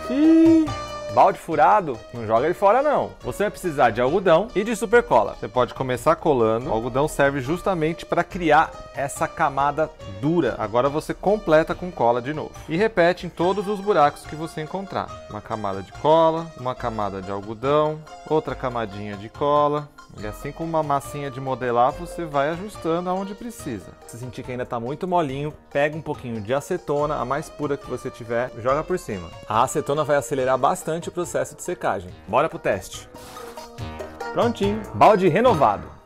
Ih, balde furado, não joga ele fora não. Você vai precisar de algodão e de super cola. Você pode começar colando. O algodão serve justamente para criar essa camada dura. Agora você completa com cola de novo. E repete em todos os buracos que você encontrar. Uma camada de cola, uma camada de algodão, outra camadinha de cola. E assim como uma massinha de modelar, você vai ajustando aonde precisa. Se sentir que ainda está muito molinho, pega um pouquinho de acetona, a mais pura que você tiver, joga por cima. A acetona vai acelerar bastante o processo de secagem. Bora pro teste. Prontinho, balde renovado.